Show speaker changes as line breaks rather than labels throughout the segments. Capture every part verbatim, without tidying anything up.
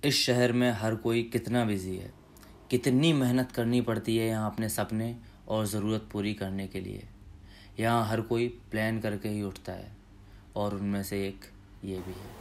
इस शहर में हर कोई कितना बिजी है, कितनी मेहनत करनी पड़ती है यहाँ अपने सपने और ज़रूरत पूरी करने के लिए। यहाँ हर कोई प्लान करके ही उठता है और उनमें से एक ये भी है।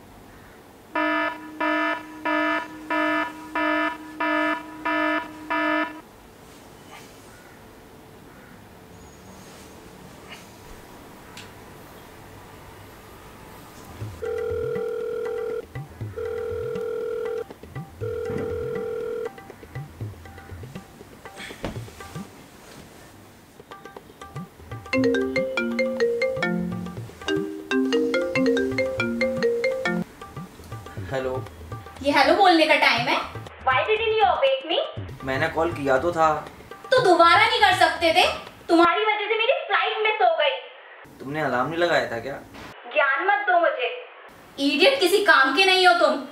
हेलो।
ये हेलो बोलने का टाइम है? Why didn't you wake me?
मैंने कॉल किया तो था।
तो दोबारा नहीं कर सकते थे? तुम्हारी वजह से मेरी फ्लाइट मिस हो गई।
तुमने अलार्म नहीं लगाया था क्या?
ज्ञान मत दो मुझे। इडियट, किसी काम के नहीं हो तुम।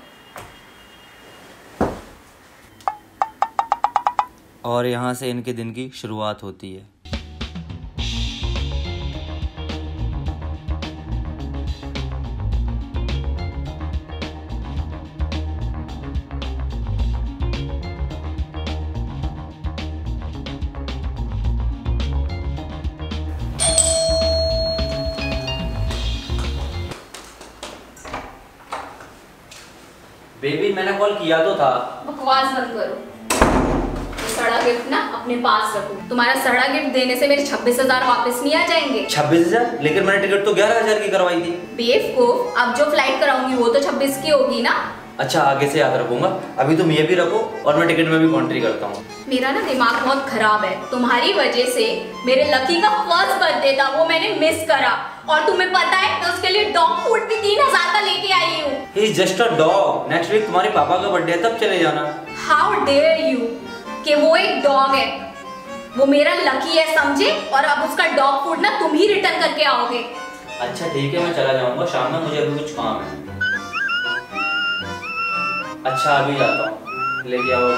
और यहाँ से इनके दिन की शुरुआत होती है। बेबी, मैंने कॉल किया तो था।
बकवास बंद करो। तो सड़ा गिफ्ट ना अपने पास रखो। तुम्हारा सड़ा गिफ्ट देने से मेरे छब्बीस हजार वापस नहीं आ जाएंगे।
छब्बीस हजार? लेकिन मैंने टिकट तो ग्यारह हजार की करवाई थी।
बेवकूफ, अब जो फ्लाइट कराऊंगी वो तो छब्बीस की होगी ना।
अच्छा, आगे से याद रखूंगा। अभी तुम ये भी रखो और मैं टिकट में भी कॉन्ट्री करता हूँ।
मेरा ना दिमाग बहुत खराब है। तुम्हारी वजह से मेरे लकी का फर्स्ट बर्थडे था, वो मैंने मिस करा। और तुम्हें पता है मैं उसके लिए डॉग फूड भी तीन हजार का लेके आई हूँ।
He is just a dog. Next week तुम्हारे पापा का बर्थडे है, तब चले जाना।
How dare you कि वो एक डॉग है, वो मेरा लकी है, समझे? और अब उसका डॉग फूड ना तुम ही रिटर्न करके आओगे।
अच्छा ठीक है, मैं चला जाऊंगा। शाम में मुझे अभी कुछ काम है। अच्छा अभी जाता हूँ, लेके आओ।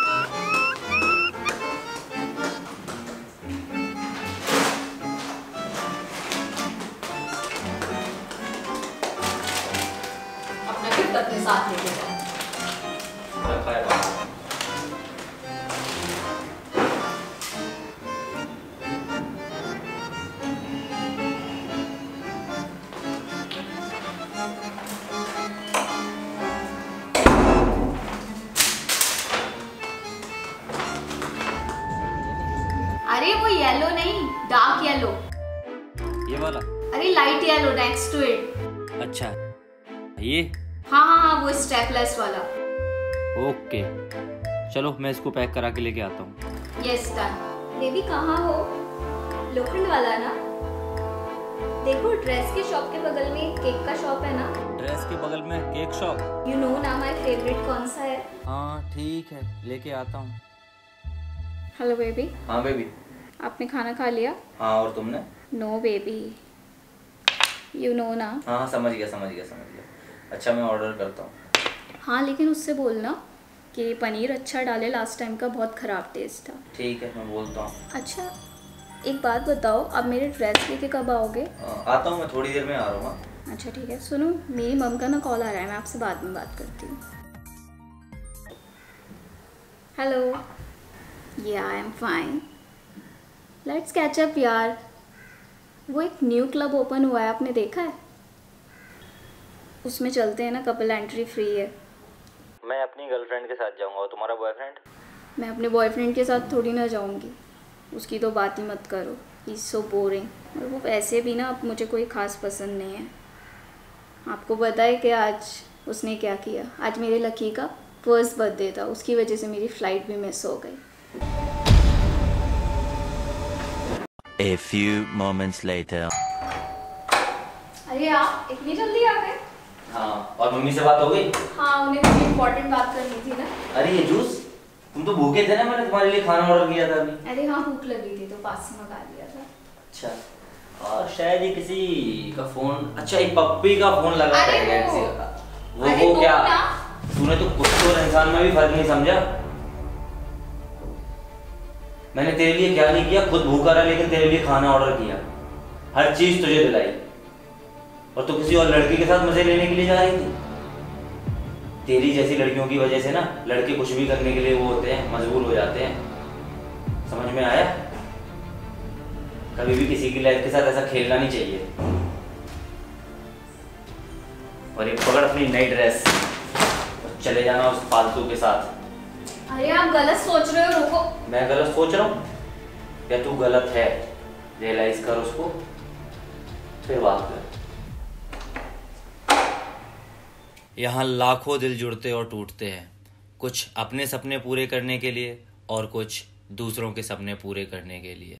अपना गिफ्ट अपने साथ लेके जाओ।
रखा है बाहर।
अरे वो येलो नहीं, डार्क येलो।
ये वाला?
अरे light yellow next to it.
अच्छा ये?
हाँ हाँ हाँ, वो स्टेपलेस वाला।
ओके चलो, मैं इसको पैक करा के लेके आता हूँ।
Yes done. बेबी कहाँ हो? लोखंड वाला ना? देखो ड्रेस के शॉप के बगल में एक केक का शॉप है ना?
ड्रेस के बगल में केक शॉप?
यू नो ना माय फेवरेट कौन सा है?
हाँ ठीक है, लेके आता हूँ।
Hello baby.
हाँ बेबी।
आपने खाना खा लिया?
हाँ, और तुमने?
नो बेबी, यू नो ना।
हाँ समझ गया समझ गया समझ गया। अच्छा मैं ऑर्डर करता हूँ।
हाँ लेकिन उससे बोलना कि पनीर अच्छा डाले, लास्ट टाइम का बहुत ख़राब टेस्ट था।
ठीक है, मैं बोलता हूँ।
अच्छा एक बात बताओ, आप मेरे ड्रेस लेके कब आओगे?
आता हूँ, मैं थोड़ी देर में आ रहा हूँ।
अच्छा ठीक है। सुनो, मेरी मम का ना कॉल आ रहा है, मैं आपसे बाद में बात करती हूँ। Hello. Yeah I am fine. Let's catch up यार। वो एक न्यू क्लब ओपन हुआ है, आपने देखा है? उसमें चलते हैं ना, कपल एंट्री फ्री है।
मैं अपनी गर्लफ्रेंड के साथ जाऊंगा, और तुम्हारा बॉयफ्रेंड?
मैं अपने बॉयफ्रेंड के साथ थोड़ी ना जाऊंगी, उसकी तो बात ही मत करो। He is so boring. और वो वैसे भी ना अब मुझे कोई ख़ास पसंद नहीं है। आपको पता है कि आज उसने क्या किया? आज मेरे लकी का फर्स्ट बर्थडे था, उसकी वजह से मेरी फ़्लाइट भी मिस हो गई।
A few moments later.
अरे आप इतनी जल्दी आ गए?
हाँ, और मम्मी से बात हो गई?
हाँ, उन्हें कुछ इम्पोर्टेंट बात करनी थी ना।
अरे ये जूस, तुम तो भूखे थे ना, मैंने तुम्हारे लिए खाना ऑर्डर किया था अभी।
अरे हाँ, भूख लगी थी तो पास से मंगा लिया था।
अच्छा, और शायद ये किसी का फोन, अच्छा ये पप्पी का फोन लगा
अरे
है
वो,
किसी का। वो
अरे
वो
तो
क्या?
ना?
तूने तो कुत्ते और इंसान में भी फर्क नहीं समझा। मैंने तेरे लिए क्या नहीं किया, खुद भूखा रहा लेकिन तेरे लिए खाना ऑर्डर किया, हर चीज तुझे दिलाई, और तू किसी और लड़की के साथ मजे लेने के लिए जा रही थी। तेरी जैसी लड़कियों की वजह से ना लड़के कुछ भी करने के लिए वो होते हैं, मजबूर हो जाते हैं। समझ में आया? कभी भी किसी की लाइफ के साथ ऐसा खेलना नहीं चाहिए। और ये पकड़ अपनी नई ड्रेस और चले जाना उस फालतू के साथ।
अरे आप गलत सोच रहे हो, रुको।
मैं गलत सोच रहा हूँ या तू गलत है? रियलाइज कर उसको, फिर बात कर। यहाँ लाखों दिल जुड़ते और टूटते हैं, कुछ अपने सपने पूरे करने के लिए और कुछ दूसरों के सपने पूरे करने के लिए।